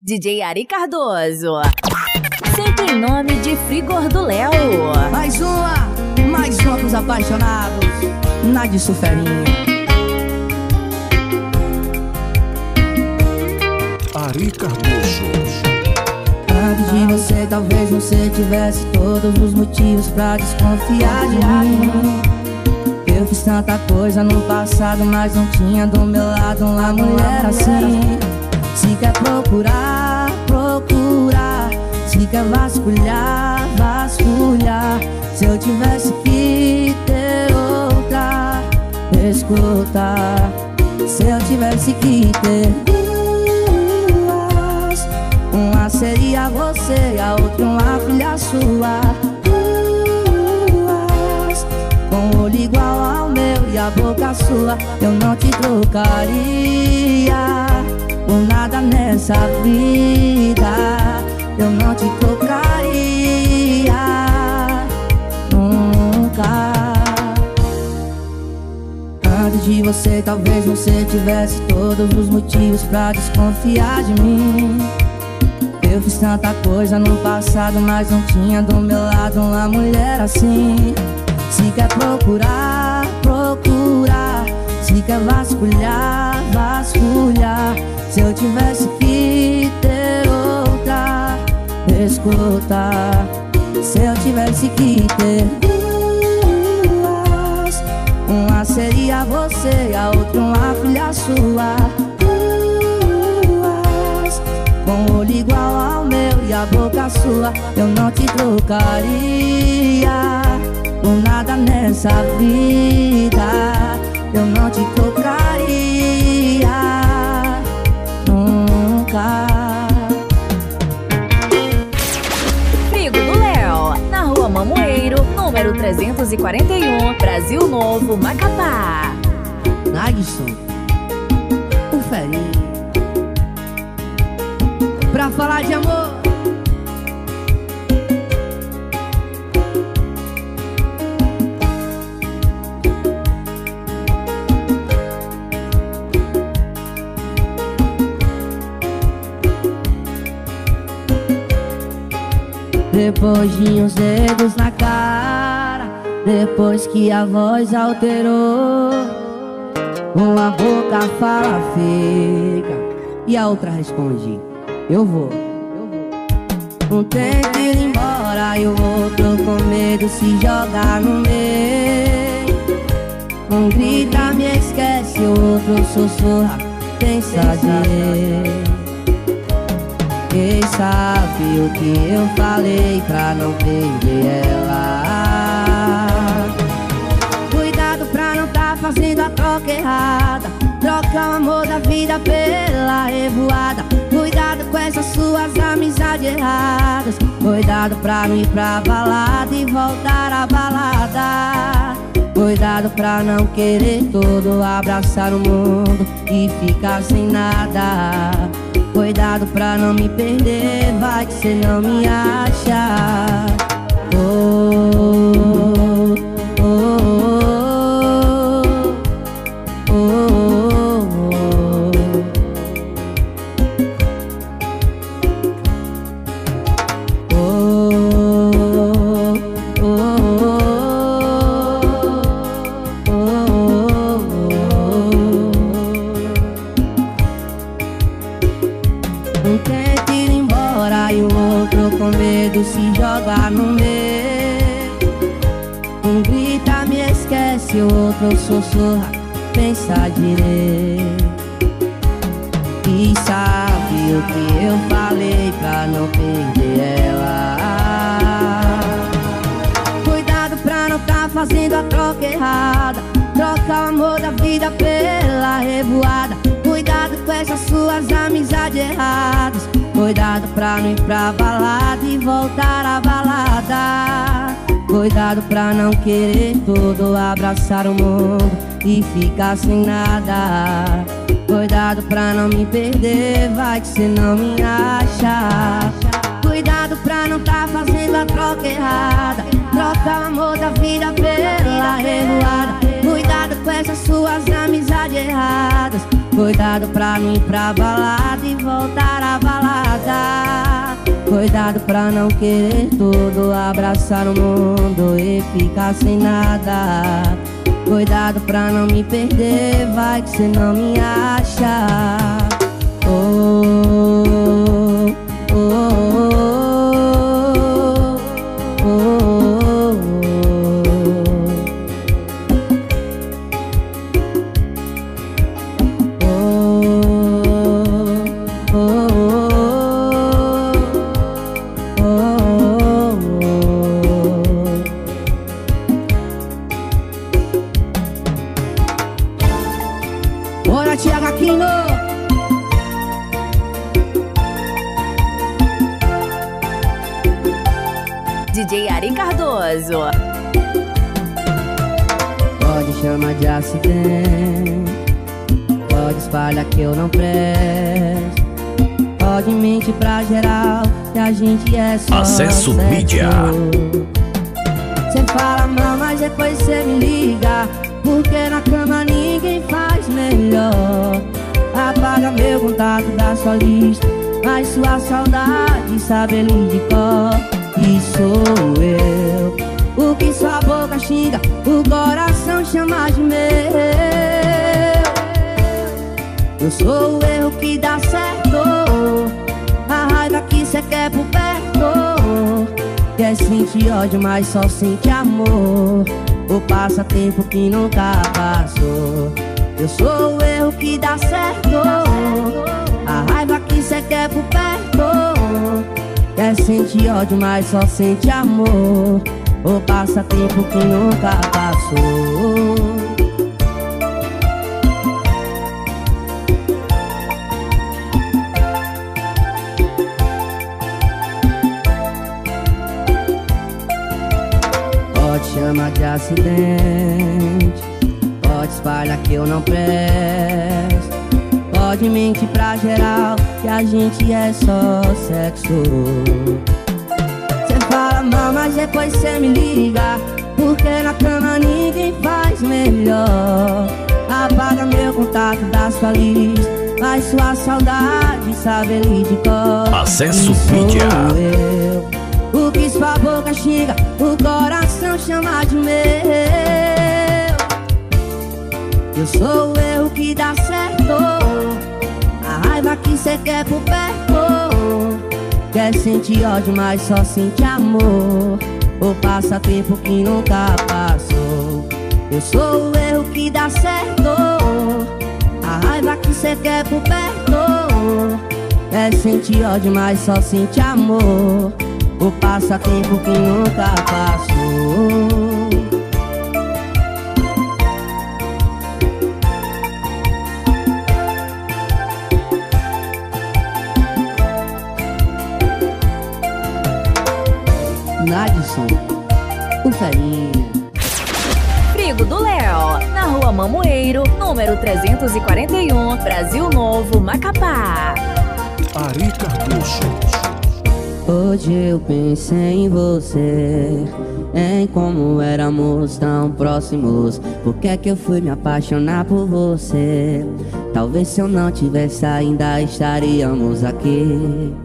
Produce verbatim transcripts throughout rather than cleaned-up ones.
D J Ari Cardoso, sempre em nome de Frigor do Léo. Mais uma, mais uma pros apaixonados, na de Suferinha. Ari Cardoso. Antes de você, talvez você tivesse todos os motivos pra desconfiar de mim. Eu fiz tanta coisa no passado, mas não tinha do meu lado uma mulher assim. Se quer procurar, procurar. Se quer vasculhar, vasculhar. Se eu tivesse que ter outra, escuta. Se eu tivesse que ter duas, uma seria você e a outra uma filha sua. Duas, com o olho igual ao meu e a boca sua. Eu não te trocaria por nada nessa vida. Eu não te trocaria nunca. Antes de você, talvez você tivesse todos os motivos pra desconfiar de mim. Eu fiz tanta coisa no passado, mas não tinha do meu lado uma mulher assim. Se quer procurar, procurar. Se quer vasculhar, vasculhar. Se eu tivesse que ter outra, escuta. Se eu tivesse que ter duas, uma seria você e a outra uma filha sua. Duas, com o olho igual ao meu e a boca sua. Eu não te trocaria por nada nessa vida. Eu não te trocaria nunca. Frigo do Léo, na Rua Mamoeiro, número trezentos e quarenta e um, Brasil Novo, Macapá. Nagson, o Ferinha. Pra falar de amor, depois de uns dedos na cara, depois que a voz alterou, uma boca fala fica e a outra responde eu vou. Um tenta ir embora e o outro com medo se joga no meio. Um grita me esquece, o outro sussurra pensa direito. Quem sabe o que eu falei pra não perder ela. Cuidado pra não tá fazendo a troca errada. Troca o amor da vida pela revoada. Cuidado com essas suas amizades erradas. Cuidado pra não ir pra balada e voltar à balada. Cuidado pra não querer todo, abraçar o mundo e ficar sem nada. Cuidado pra não me perder, vai que cê não me acha. Oh, oh, oh, oh, oh, oh, oh, um tenta ir embora e o outro com medo se joga no meio. Um grita me esquece, o outro sussurra pensa direito. E sabe o que eu falei pra não perder ela. Cuidado pra não tá fazendo a troca errada. Troca o amor da vida pela revoada. Cuidado com essas suas amizades erradas. Cuidado pra não ir pra balada e voltar à balada. Cuidado pra não querer todo, abraçar o mundo e ficar sem nada. Cuidado pra não me perder, vai que cê não me acha. Cuidado pra não tá fazendo a troca errada. Troca o amor da vida pela revoada. Cuidado com essas suas amizades erradas. Cuidado pra não ir pra balada e voltar à balada. Cuidado pra não querer tudo, abraçar o mundo e ficar sem nada. Cuidado pra não me perder, vai que cê não me acha. Oh, oh, oh, oh, oh, oh, oh. Bora, Thiago Aquino! D J Ari Cardoso. Pode chamar de acidente, pode espalhar que eu não presto, pode mentir pra geral que a gente é só Acesso sexo. Mídia. Cê fala mal, mas depois cê me liga, porque na cama ninguém faz melhor. Apaga meu contato da sua lista, mas sua saudade sabe ele de cor. E sou eu, o que sua boca xinga, o coração chama de meu. Eu sou o erro que dá certo, a raiva que cê quer por perto. Quer sentir ódio, mas só sente amor, o passatempo que nunca passou. Eu sou o erro que dá certo, a raiva que cê quer por perto. Quer sentir ódio, mas só sente amor, o passatempo que nunca passou. Pode chamar de acidente, pode espalhar que eu não presto, pode mentir pra geral que a gente é só sexo. Cê fala mal, mas depois cê me liga, porque na cama ninguém faz melhor. Apaga meu contato da sua lista, mas sua saudade sabe ele de cor. Acesso Mídia. Eu, o que sua boca xinga, o coração chama de meu. Eu sou o erro que dá certo, a raiva que cê quer por perto. Quer sentir ódio, mas só sente amor, o passatempo que nunca passou. Eu sou o erro que dá certo, a raiva que cê quer por perto. Quer sentir ódio, mas só sente amor, o passatempo que nunca passou. Nadson, o Ferinho. Frigo do Léo, na Rua Mamoeiro, número trezentos e quarenta e um, Brasil Novo, Macapá. Ari Cardoso. Hoje eu pensei em você, em como éramos tão próximos. Por que é que eu fui me apaixonar por você? Talvez se eu não tivesse ainda estaríamos aqui.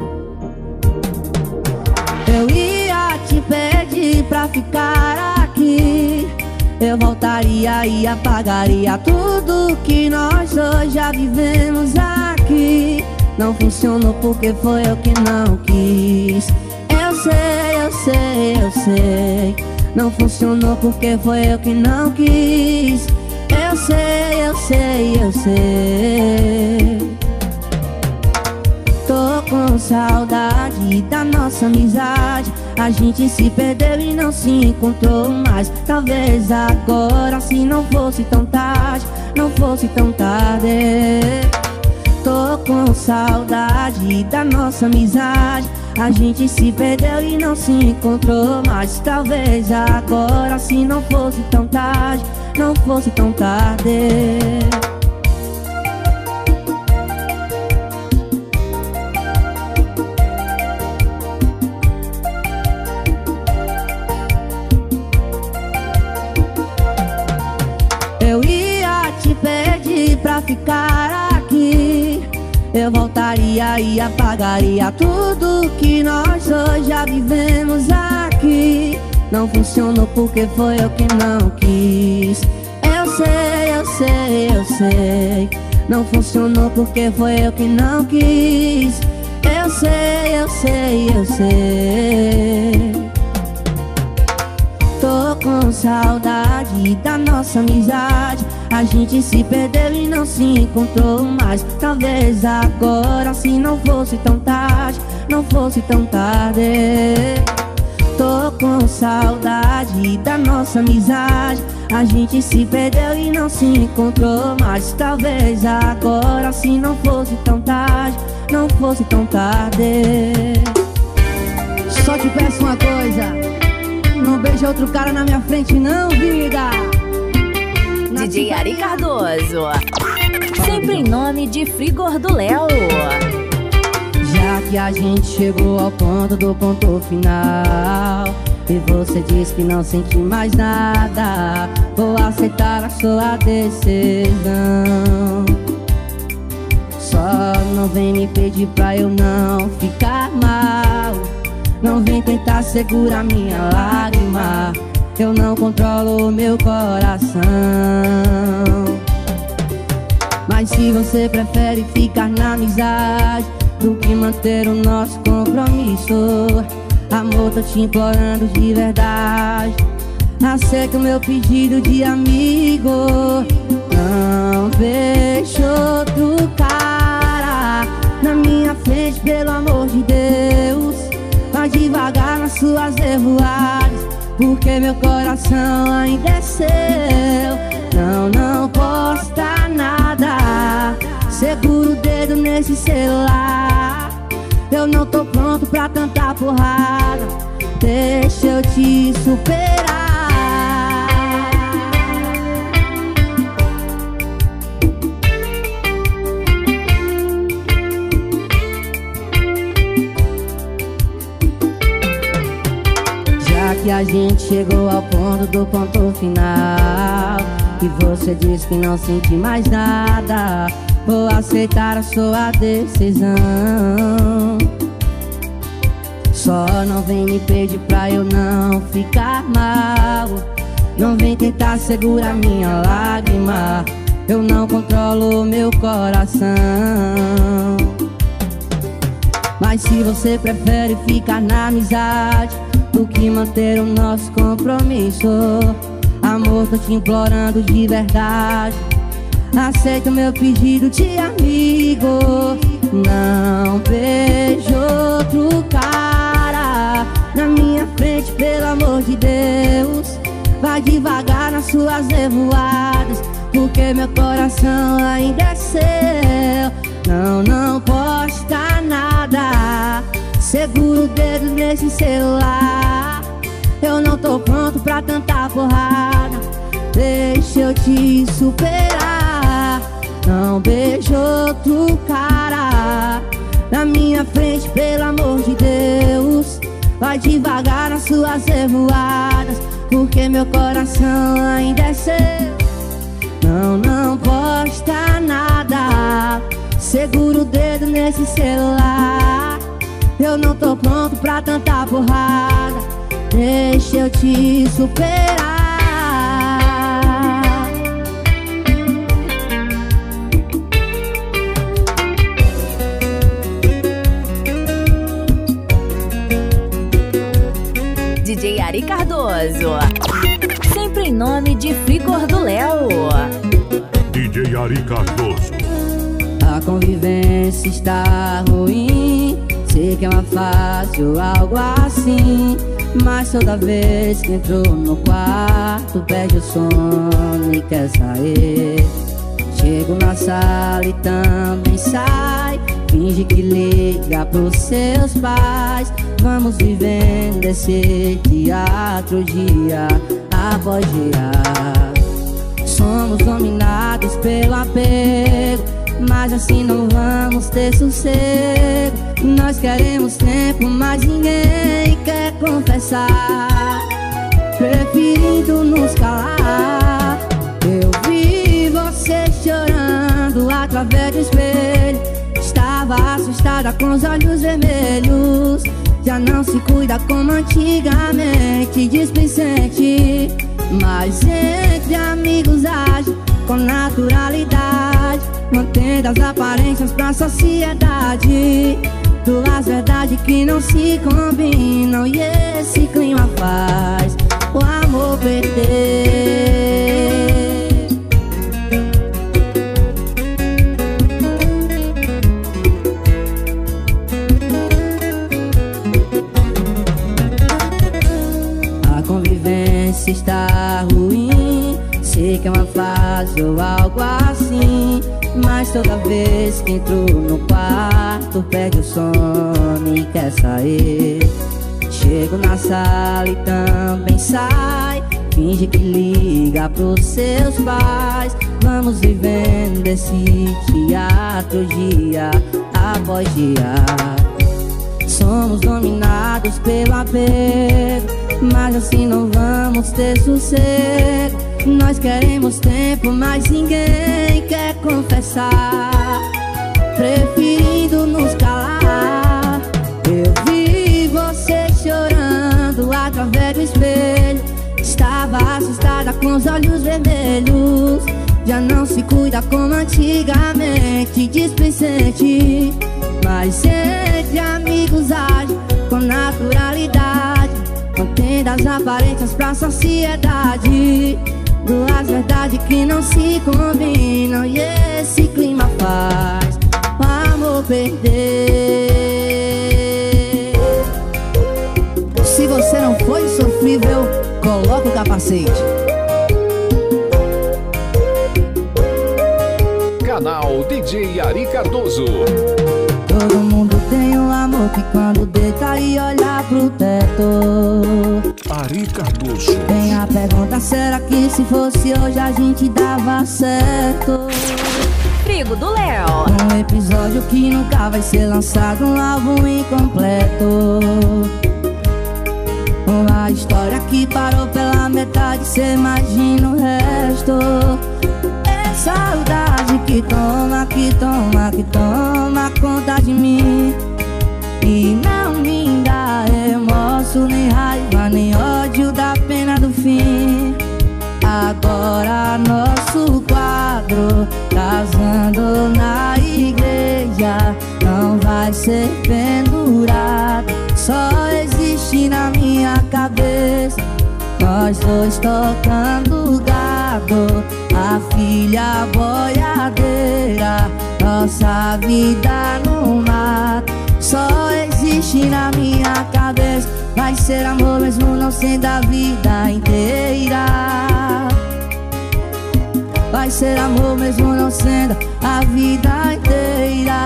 Eu ia te pedir pra ficar aqui, eu voltaria e apagaria tudo que nós dois já vivemos aqui. Não funcionou porque foi eu que não quis. Eu sei, eu sei, eu sei. Não funcionou porque foi eu que não quis. Eu sei, eu sei, eu sei. Tô com saudade da nossa amizade. A gente se perdeu e não se encontrou mais. Talvez agora, se não fosse tão tarde, não fosse tão tarde. Tô com saudade da nossa amizade. A gente se perdeu e não se encontrou mais. Talvez agora, se não fosse tão tarde, não fosse tão tarde. Eu ia te pedir pra ficar aqui, eu voltaria voltaria e apagaria tudo que nós dois já vivemos aqui. Não funcionou porque foi eu que não quis. Eu sei, eu sei, eu sei. Não funcionou porque foi eu que não quis. Eu sei, eu sei, eu sei. Tô com saudade da nossa amizade. A gente se perdeu e não se encontrou mais. Talvez agora, se não fosse tão tarde, não fosse tão tarde. Tô com saudade da nossa amizade. A gente se perdeu e não se encontrou mais. Talvez agora, se não fosse tão tarde, não fosse tão tarde. Só te peço uma coisa: não beije outro cara na minha frente não, vida. D J Ari Cardoso, sempre em nome de Frigor do Léo. Já que a gente chegou ao ponto do ponto final e você diz que não sente mais nada, vou aceitar a sua decisão. Só não vem me pedir pra eu não ficar mal. Não vem tentar segurar minha lágrima. Eu não controlo o meu coração. Mas se você prefere ficar na amizade do que manter o nosso compromisso, amor, tô te implorando de verdade, aceita o meu pedido de amigo. Não vejo outro cara na minha frente, pelo amor de Deus. Vai devagar nas suas revoadas, porque meu coração ainda é seu. Não, não posta nada, segura o dedo nesse celular. Eu não tô pronto pra tanta porrada, deixa eu te superar. Já que a gente chegou ao ponto do ponto final e você diz que não sente mais nada, vou aceitar a sua decisão. Só não vem me pedir pra eu não ficar mal. Não vem tentar segurar minha lágrima. Eu não controlo o meu coração. Mas se você prefere ficar na amizade do que manter o nosso compromisso, amor, tô te implorando de verdade, aceita o meu pedido de amigo. Não vejo outro cara na minha frente, pelo amor de Deus. Vai devagar nas suas revoadas, porque meu coração ainda é seu. Não, não posta nada, segura o dedo nesse celular. Eu não tô pronto pra tanta porrada, deixa eu te superar. Não beijo outro cara na minha frente, pelo amor de Deus. Vai devagar nas suas revoadas, porque meu coração ainda é seu. Não, não posta nada, segura o dedo nesse celular. Eu não tô pronto pra tanta porrada, deixa eu te superar. D J Ari Cardoso, sempre em nome de Frigor do Léo. D J Ari Cardoso. A convivência está ruim, sei que é uma fase ou algo assim, mas toda vez que entrou no quarto perde o sono e quer sair. Chego na sala e também sai, finge que liga pros seus pais. Vamos vivendo esse teatro dia após dia. Somos dominados pelo apego, mas assim não vamos ter sossego. Nós queremos tempo, mas ninguém quer confessar, preferindo nos calar. Eu vi você chorando através do espelho, estava Estava assustada com os olhos vermelhos. Já não se cuida como antigamente, displicente. Mas entre amigos age com naturalidade, mantendo as aparências pra sociedade. Duas verdades que não se combinam, e esse clima faz o amor perder. A convivência está ruim, sei que é uma fase ou algo assim, mas toda vez que entro no quarto perde o sono e quer sair. Chego na sala e também sai, finge que liga pros seus pais. Vamos vivendo esse teatro dia após dia. Somos dominados pelo apego, mas assim não vamos ter sossego. Nós queremos tempo, mas ninguém quer confessar, preferindo nos calar. Eu vi você chorando através do espelho. Estava assustada com os olhos vermelhos. Já não se cuida como antigamente, displicente. Mas entre amigos age com naturalidade, mantendo as aparências pra sociedade. Duas verdades que não se combinam, e esse clima faz o amor perder. Se você não foi sofrível, coloca o capacete. Canal D J Ari Cardoso. Todo mundo tem um amor que quando deita e olha pro teto. Ari Cardoso. Tem a pergunta, será que se fosse hoje a gente dava certo? Frigo do Léo. Um episódio que nunca vai ser lançado, um álbum incompleto. Uma história que parou pela metade, cê imagina o resto. É saudade que toma, que toma, que toma conta de mim. E não me dá remorso, nem raiva, nem ódio da pena do fim. Agora nosso quadro, casando na igreja, não vai ser pendurado, só existe na minha cabeça. Nós dois tocando gado, a filha boiadeira, nossa vida no mato, só existe na minha cabeça. Vai ser amor mesmo não sendo a vida inteira. Vai ser amor mesmo não sendo a vida inteira.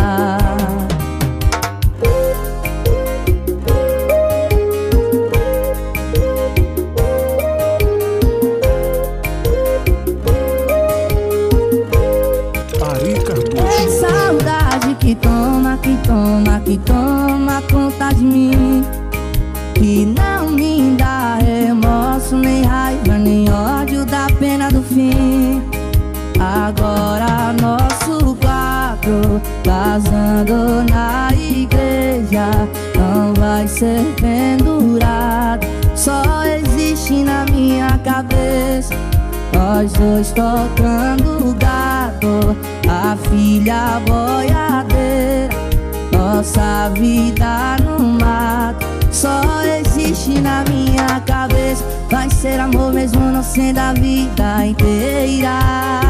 É saudade que toma, que toma, que toma conta de mim. Que não me dá remorso, nem raiva, nem ódio da pena do fim. Agora nosso quadro, casando na igreja, não vai ser pendurado, só existe na minha cabeça. Nós dois tocando gado, a filha boiadeira, nossa vida no mato, só existe na minha cabeça. Vai ser amor mesmo não sendo a vida inteira.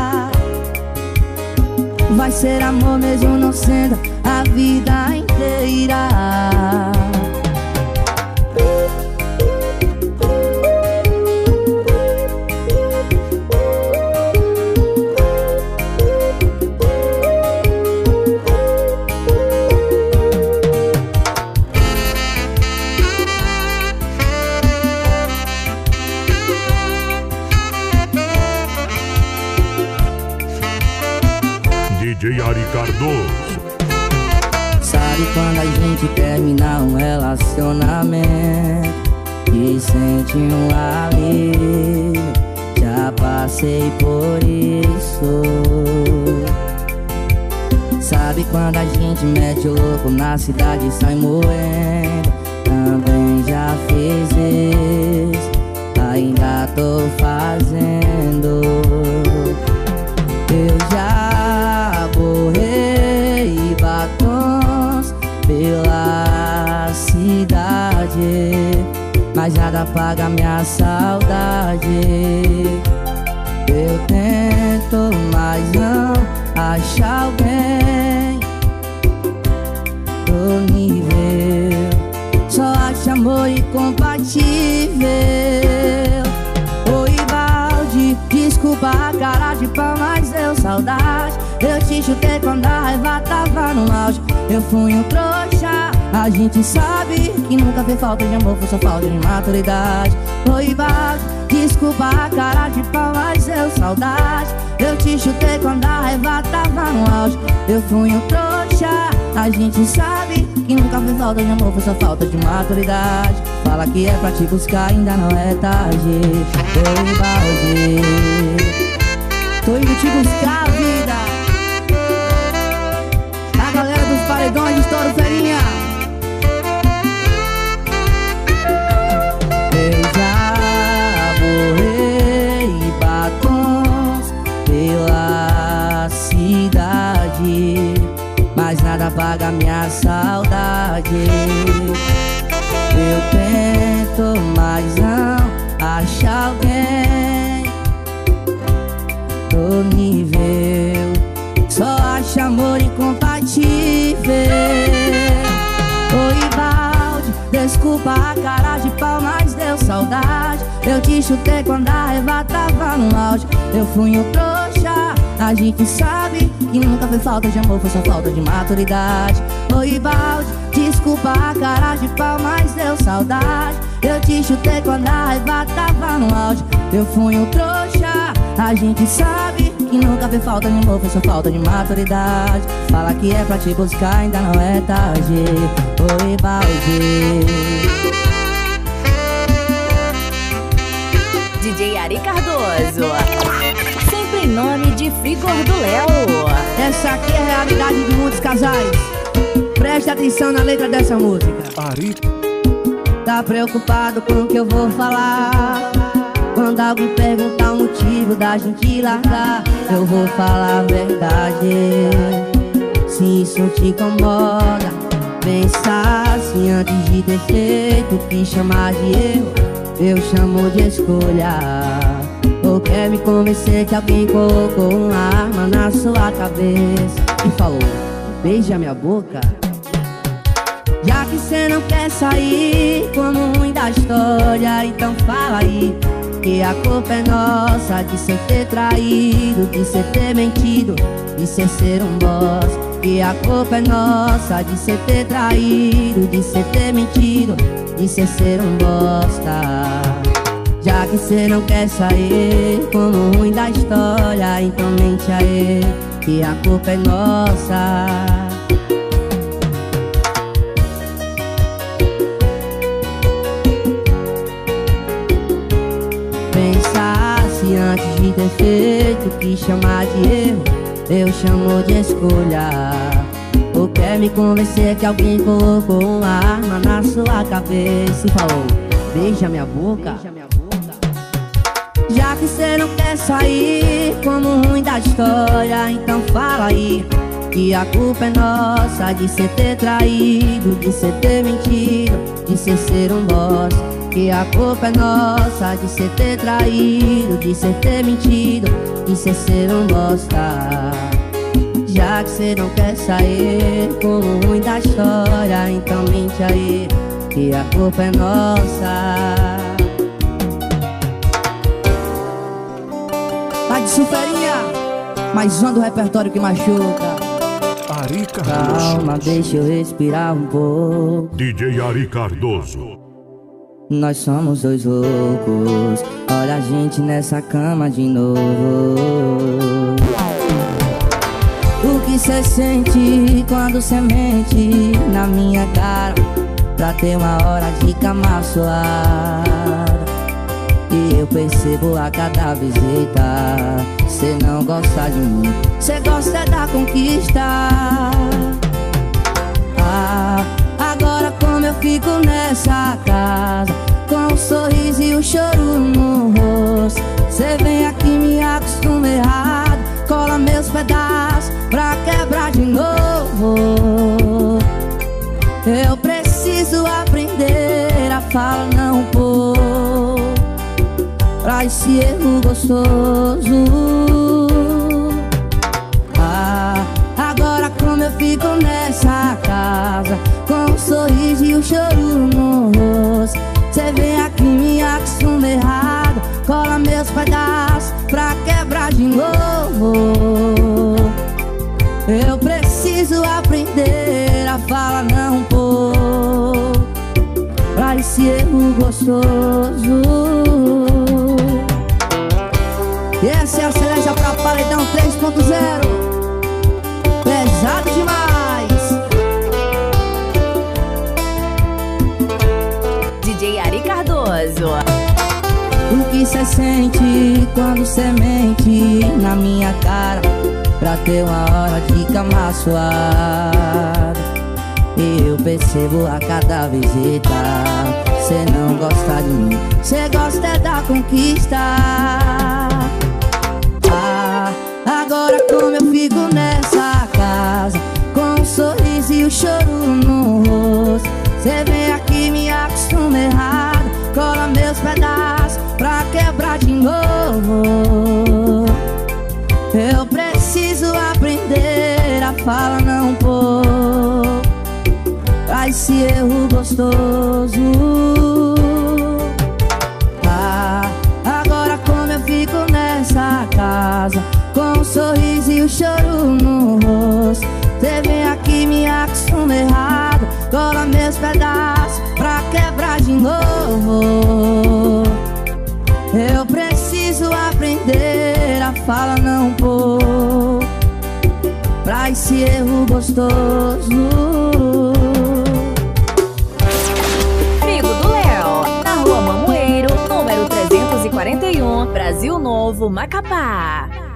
Vai ser amor mesmo não sendo a vida inteira. D J Ari Cardoso. Sabe quando a gente termina um relacionamento e sente um alívio? Já passei por isso. Sabe quando a gente mete o louco na cidade e sai moendo? Também já fiz isso, ainda tô fazendo. Eu já borrei batons pela cidade, mas nada apaga minha saudade. Eu tento, mas não acho alguém do nível. Só acho amor incompatível. Oi, balde, desculpa a cara de pau, mas deu saudade. Eu te chutei quando a raiva tava no auge. Eu fui um trouxa, a gente sabe que nunca fez falta de amor, foi só falta de maturidade. Oi, balde, desculpa a cara de pau, mas deu saudade. Eu te chutei quando a raiva tava no auge. Eu fui um trouxa, a gente sabe que nunca fez falta de amor, foi só falta de maturidade. Fala que é pra te buscar, ainda não é tarde. Oi, balde, tô indo te buscar, vida. A galera dos paredões de Estouro Ferinha. Eu já borrei batons pela cidade, mas nada apaga minha saudade. Eu tento, mas não acho alguém do nível. Só acho amor incompatível. Oi, balde, desculpa a cara de pau, mas deu saudade. Eu te chutei quando a raiva tava no auge. Eu fui um trouxa, a gente sabe que nunca foi falta de amor, foi só falta de maturidade. Oi, balde, desculpa a cara de pau, mas deu saudade. Eu te chutei quando a raiva tava no auge. Eu fui um trouxa, a gente sabe que nunca fez falta de amor, foi só falta de maturidade. Fala que é pra te buscar, ainda não é tarde. Oi, balde. D J Ari Cardoso, sempre em nome de Frigor do Léo. Essa aqui é a realidade de muitos casais. Preste atenção na letra dessa música. Ari. Tá preocupado com o que eu vou falar? Quando alguém perguntar o motivo da gente largar, eu vou falar a verdade. Se isso te incomoda, pensa assim antes de ter feito o que chamar de erro, eu chamo de escolha. Ou quer me convencer que alguém colocou uma arma na sua cabeça e falou, beija minha boca? Já que cê não quer sair como ruim da história, então fala aí que a culpa é nossa de cê ter traído, de cê ter mentido, de cê ser um boss. Que a culpa é nossa de cê ter traído, de cê ter mentido, de cê ser um bosta. Já que cê não quer sair como ruim da história, então mente aí que a culpa é nossa. Pensasse antes de ter feito o que chamar de erro, eu chamo de escolha. Ou quer me convencer que alguém colocou uma arma na sua cabeça e falou, beija minha boca? Já que cê não quer sair como ruim da história, então fala aí que a culpa é nossa de cê ter traído, de cê ter mentido, de cê ser um boss. Que a culpa é nossa de cê ter traído, de cê ter mentido, de cê ser um bosta. Já que cê não quer sair como ruim da história, então mente aí que a culpa é nossa. Vai de suferinha, mais um do repertório que machuca. Ari Cardoso. Calma, deixa eu respirar um pouco. D J Ari Cardoso. Nós somos dois loucos, olha a gente nessa cama de novo. O que cê sente quando cê mente na minha cara, pra ter uma hora de cama suada? E eu percebo a cada visita, cê não gosta de mim, cê gosta da conquista. Ah, agora como eu fico nessa casa, com o sorriso e o choro no rosto, cê vem aqui e me acostuma errado, cola meus pedaços pra quebrar de novo. Eu preciso aprender a falar não pôr pra esse erro gostoso. Ah, agora como eu fico nessa casa, com o sorriso e o choro no rosto, cê vem aqui e me acostuma errado, cola meus pedaços pra quebrar de novo. Eu preciso aprender a falar não pôr pra esse erro gostoso. E essa é a cereja pra Paredão três ponto zero. Pesado demais. D J Ari Cardoso. O que cê sente quando cê mente na minha cara, pra ter uma hora de cama suave? Eu percebo a cada visita, cê não gosta de mim, cê gosta da conquista. Ah, agora como eu fico nessa casa, com o sorriso e o choro no rosto, cê vem aqui e me acostuma errado, cola meus pedaços pra quebrar de novo. Eu preciso aprender a falar não pôr pra esse erro gostoso. Ah, agora como eu fico nessa casa, com o sorriso e o choro no rosto, cê vem aqui e me acostuma errado, cola meus pedaços pra quebrar de novo. Eu preciso aprender a falar não pôr pra esse erro gostoso. Frigo do Léo, na Rua Mamoeiro, número trezentos e quarenta e um, Brasil Novo, Macapá.